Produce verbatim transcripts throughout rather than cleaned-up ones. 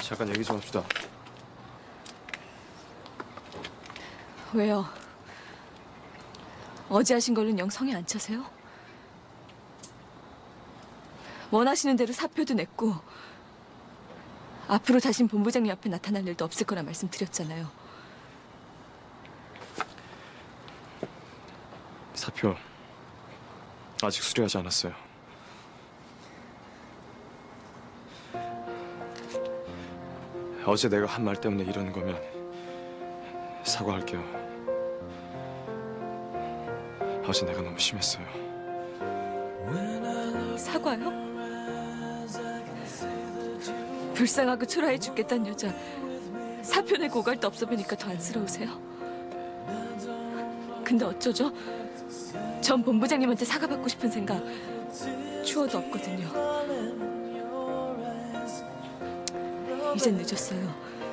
잠깐 얘기 좀 합시다. 왜요? 어제 하신 걸로는 영 성에 안 차세요? 원하시는 대로 사표도 냈고 앞으로 다신 본부장님 앞에 나타날 일도 없을 거라 말씀드렸잖아요. 사표 아직 수리하지 않았어요. 어제 내가 한 말 때문에 이러는 거면 사과할게요. 어제 내가 너무 심했어요. 사과요? 불쌍하고 초라해 죽겠다는 여자 사표 내고 오갈 데 없어 보니까 더 안쓰러우세요? 근데 어쩌죠? 전 본부장님한테 사과받고 싶은 생각 추워도 없거든요. 이젠 늦었어요.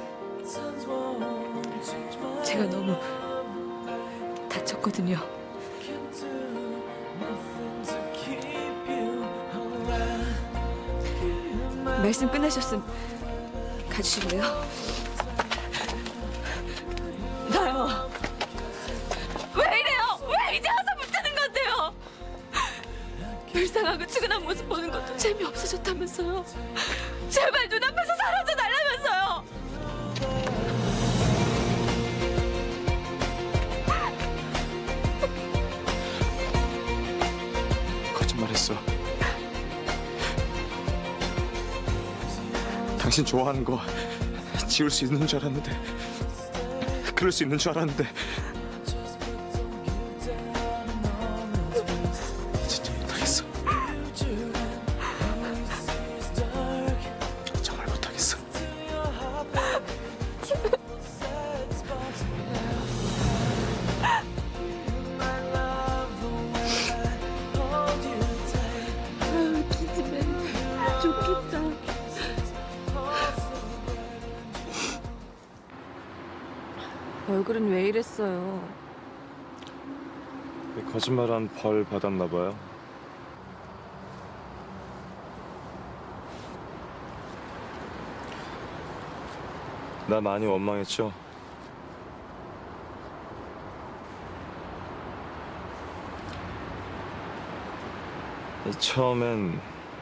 제가 너무 다쳤거든요. 말씀 끝나셨음 가주실래요? 나요. 왜 이래요? 왜 이제 와서 붙드는 건데요? 불쌍하고 측은한 모습 보는 것도 재미없어졌다면서요. 제발 눈앞에서 사라져 달라면서요. 거짓말했어. 당신 좋아하는 거 지울 수 있는 줄 알았는데, 그럴 수 있는 줄 알았는데 진짜 못하겠어. 정말 못하겠어. 아유, 기집애 좋겠다. 얼굴은 왜 이랬어요? 거짓말한 벌 받았나 봐요. 나 많이 원망했죠? 처음엔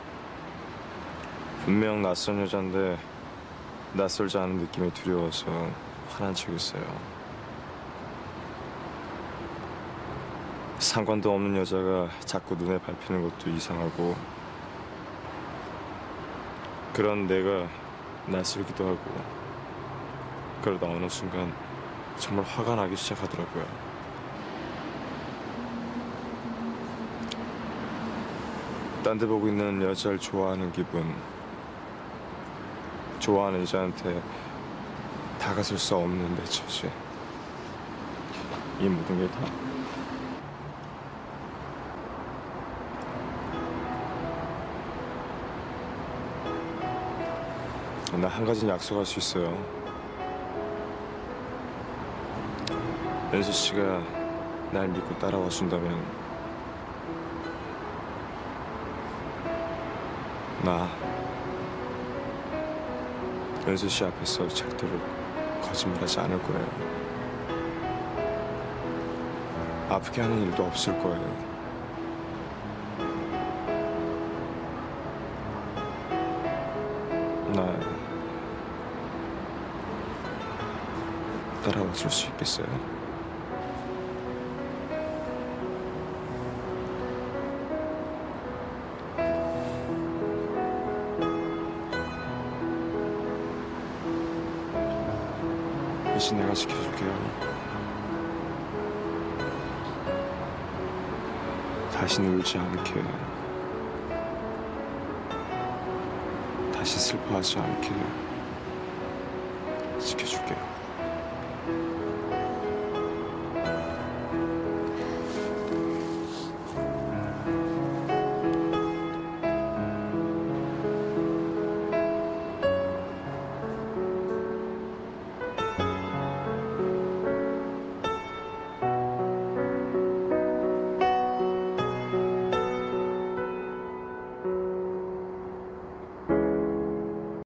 분명 낯선 여잔데 낯설지 않은 느낌이 두려워서 화난 척했어요. 상관도 없는 여자가 자꾸 눈에 밟히는 것도 이상하고, 그런 내가 낯설기도 하고, 그러다 어느 순간 정말 화가 나기 시작하더라고요. 딴 데 보고 있는 여자를 좋아하는 기분, 좋아하는 여자한테 다가설 수 없는 내 처지, 이 모든 게 다 나 한 가지는 약속할 수 있어요. 연수 씨가 날 믿고 따라와 준다면 나 연수 씨 앞에서 절대로 거짓말하지 않을 거예요. 아프게 하는 일도 없을 거예요. 나 따라와 줄 수 있겠어요? 이제 내가 지켜줄게요. 다시는 울지 않게, 다시 슬퍼하지 않게 지켜줄게요.